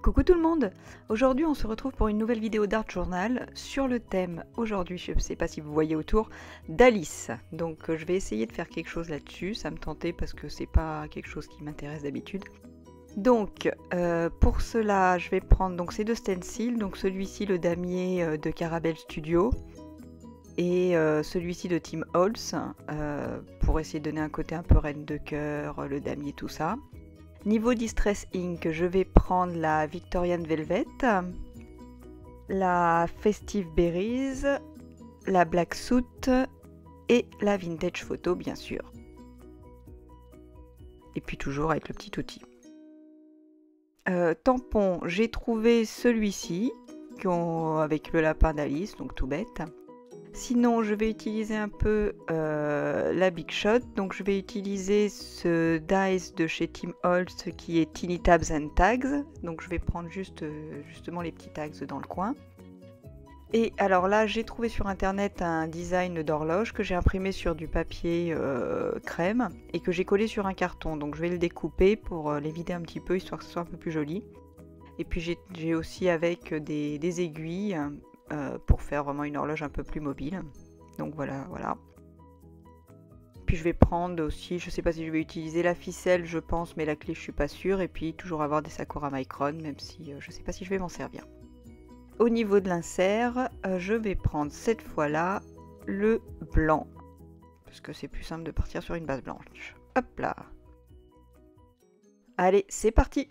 Coucou tout le monde! Aujourd'hui on se retrouve pour une nouvelle vidéo d'Art Journal sur le thème, aujourd'hui je ne sais pas si vous voyez autour, d'Alice. Donc je vais essayer de faire quelque chose là-dessus, ça me tentait parce que c'est pas quelque chose qui m'intéresse d'habitude. Donc pour cela je vais prendre donc ces deux stencils, donc celui-ci le damier de Caramel Studio et celui-ci de Tim Holtz pour essayer de donner un côté un peu reine de cœur, le damier, tout ça. Niveau Distress Ink, je vais prendre la Victorian Velvet, la Festive Berries, la Black Soot et la Vintage Photo bien sûr. Et puis toujours avec le petit outil. Tampon, j'ai trouvé celui-ci avec le lapin d'Alice, donc tout bête. Sinon, je vais utiliser un peu la Big Shot. Donc, je vais utiliser ce dies de chez Tim Holtz qui est Tiny Tabs and Tags. Donc, je vais prendre justement les petits tags dans le coin. Et alors là, j'ai trouvé sur internet un design d'horloge que j'ai imprimé sur du papier crème et que j'ai collé sur un carton. Donc, je vais le découper pour les vider un petit peu histoire que ce soit un peu plus joli. Et puis, j'ai aussi avec des aiguilles. Pour faire vraiment une horloge un peu plus mobile. Donc voilà. Puis je vais prendre aussi, je sais pas si je vais utiliser la ficelle, je pense, mais la clé je suis pas sûre. Et puis toujours avoir des Sakura Micron, même si je sais pas si je vais m'en servir. Au niveau de l'insert, je vais prendre cette fois-là le blanc. Parce que c'est plus simple de partir sur une base blanche. Hop là. Allez, c'est parti!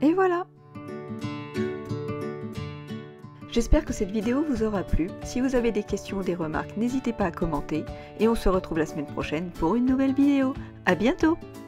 Et voilà! J'espère que cette vidéo vous aura plu. Si vous avez des questions ou des remarques, n'hésitez pas à commenter et on se retrouve la semaine prochaine pour une nouvelle vidéo. À bientôt!